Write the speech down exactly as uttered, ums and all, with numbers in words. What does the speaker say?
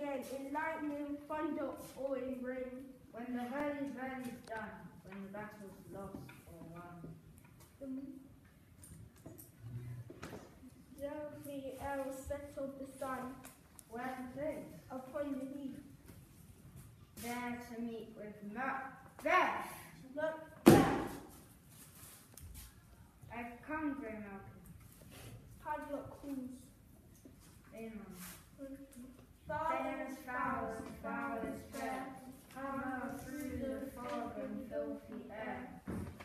again in lightning, thunder, or in rain. When the very, very is done, when the battle's lost or won. Gently the air will settle the sun Where the place? upon the heath. There to meet with Macbeth. Macbeth, I've come, Grey Malcolm. padlock calls. Amen. Father's foul and foul is fair. Hammer through the fog and filthy air.